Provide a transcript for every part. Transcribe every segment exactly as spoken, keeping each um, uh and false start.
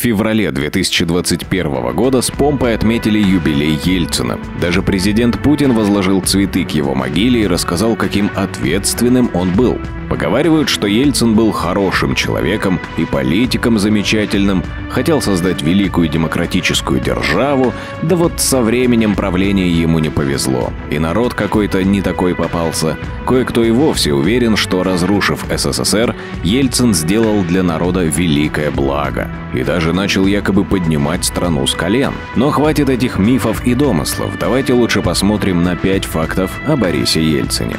феврале две тысячи двадцать первого года с помпой отметили юбилей Ельцина. Даже президент Путин возложил цветы к его могиле и рассказал, каким ответственным он был. Поговаривают, что Ельцин был хорошим человеком и политиком замечательным, хотел создать великую демократическую державу, да вот со временем правления ему не повезло. И народ какой-то не такой попался. Кое-кто и вовсе уверен, что, разрушив СССР, Ельцин сделал для народа великое благо. И даже начал якобы поднимать страну с колен. Но хватит этих мифов и домыслов. Давайте лучше посмотрим на пять фактов о Борисе Ельцине.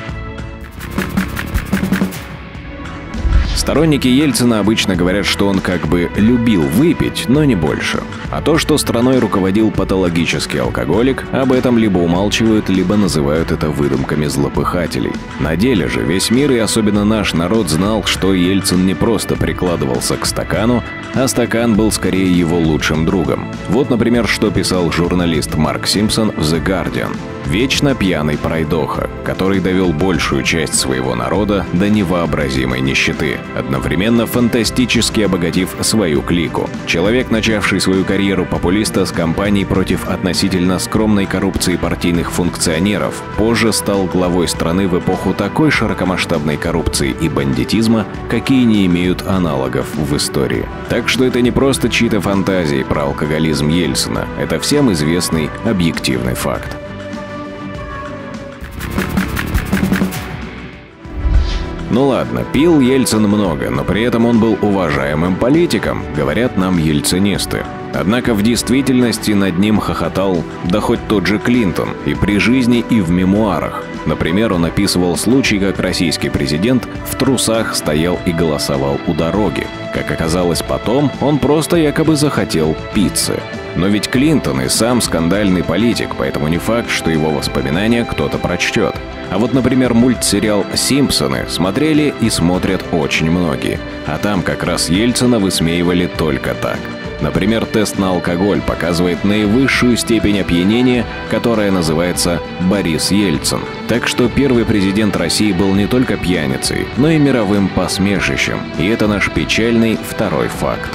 Сторонники Ельцина обычно говорят, что он как бы любил выпить, но не больше. А то, что страной руководил патологический алкоголик, об этом либо умалчивают, либо называют это выдумками злопыхателей. На деле же весь мир и особенно наш народ знал, что Ельцин не просто прикладывался к стакану, а стакан был скорее его лучшим другом. Вот, например, что писал журналист Марк Симпсон в The Guardian. Вечно пьяный пройдоха, который довел большую часть своего народа до невообразимой нищеты, одновременно фантастически обогатив свою клику. Человек, начавший свою карьеру популиста с кампаний против относительно скромной коррупции партийных функционеров, позже стал главой страны в эпоху такой широкомасштабной коррупции и бандитизма, какие не имеют аналогов в истории. Так что это не просто чьи-то фантазии про алкоголизм Ельцина, это всем известный объективный факт. Ну ладно, пил Ельцин много, но при этом он был уважаемым политиком, говорят нам ельцинисты. Однако в действительности над ним хохотал да хоть тот же Клинтон и при жизни, и в мемуарах. Например, он описывал случай, как российский президент в трусах стоял и голосовал у дороги. Как оказалось потом, он просто якобы захотел пиццы. Но ведь Клинтон и сам скандальный политик, поэтому не факт, что его воспоминания кто-то прочтет. А вот, например, мультсериал «Симпсоны» смотрели и смотрят очень многие. А там как раз Ельцина высмеивали только так. Например, тест на алкоголь показывает наивысшую степень опьянения, которая называется «Борис Ельцин». Так что первый президент России был не только пьяницей, но и мировым посмешищем. И это наш печальный второй факт.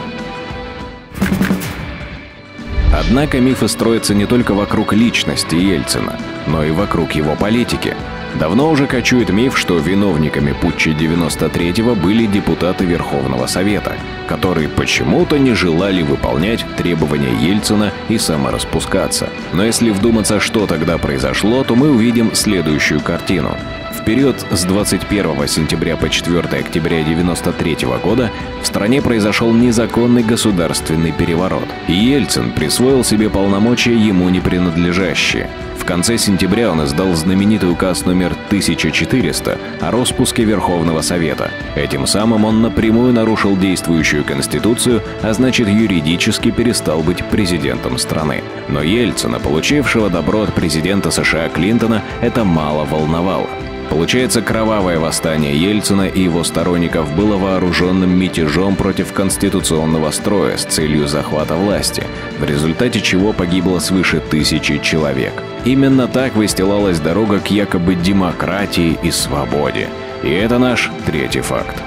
Однако мифы строятся не только вокруг личности Ельцина, но и вокруг его политики. Давно уже кочует миф, что виновниками путча девяносто третьего были депутаты Верховного Совета, которые почему-то не желали выполнять требования Ельцина и самораспускаться. Но если вдуматься, что тогда произошло, то мы увидим следующую картину. В период с двадцать первого сентября по четвёртое октября девяносто третьего года в стране произошел незаконный государственный переворот, и Ельцин присвоил себе полномочия, ему не принадлежащие. В конце сентября он издал знаменитый указ номер тысяча четыреста о распуске Верховного Совета. Этим самым он напрямую нарушил действующую Конституцию, а значит юридически перестал быть президентом страны. Но Ельцина, получившего добро от президента США Клинтона, это мало волновало. Получается, кровавое восстание Ельцина и его сторонников было вооруженным мятежом против конституционного строя с целью захвата власти, в результате чего погибло свыше тысячи человек. Именно так выстилалась дорога к якобы демократии и свободе. И это наш третий факт.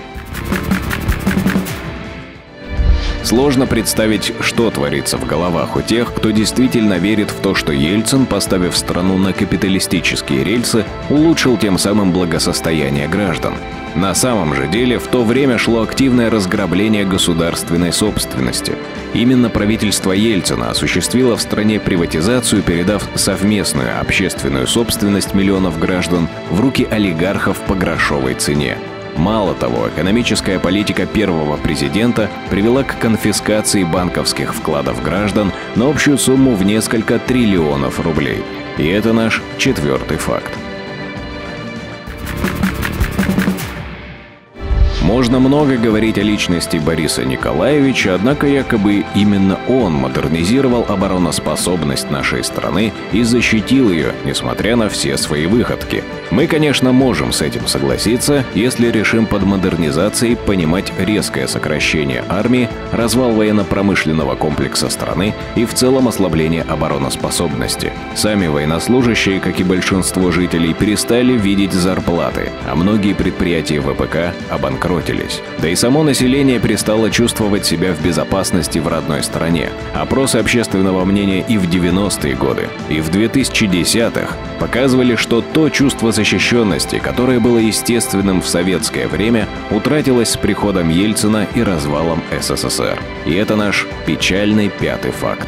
Сложно представить, что творится в головах у тех, кто действительно верит в то, что Ельцин, поставив страну на капиталистические рельсы, улучшил тем самым благосостояние граждан. На самом же деле, в то время шло активное разграбление государственной собственности. Именно правительство Ельцина осуществило в стране приватизацию, передав совместную общественную собственность миллионов граждан в руки олигархов по грошовой цене. Мало того, экономическая политика первого президента привела к конфискации банковских вкладов граждан на общую сумму в несколько триллионов рублей. И это наш четвертый факт. Можно много говорить о личности Бориса Николаевича, однако якобы именно он модернизировал обороноспособность нашей страны и защитил ее, несмотря на все свои выходки. Мы, конечно, можем с этим согласиться, если решим под модернизацией понимать резкое сокращение армии, развал военно-промышленного комплекса страны и в целом ослабление обороноспособности. Сами военнослужащие, как и большинство жителей, перестали видеть зарплаты, а многие предприятия вэ пэ ка обанкротились. Да и само население перестало чувствовать себя в безопасности в родной стране. Опросы общественного мнения и в девяностые годы, и в две тысячи десятых показывали, что то чувство защищенности, которое было естественным в советское время, утратилось с приходом Ельцина и развалом эс эс эс эр. И это наш печальный пятый факт.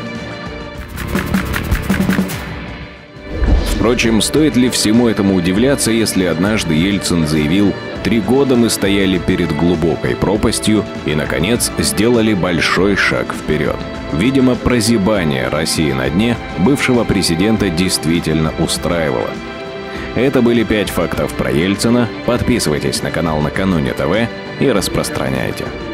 Впрочем, стоит ли всему этому удивляться, если однажды Ельцин заявил: «Три года мы стояли перед глубокой пропастью и, наконец, сделали большой шаг вперед». Видимо, прозябание России на дне бывшего президента действительно устраивало. Это были пять фактов про Ельцина. Подписывайтесь на канал Накануне ТВ и распространяйте.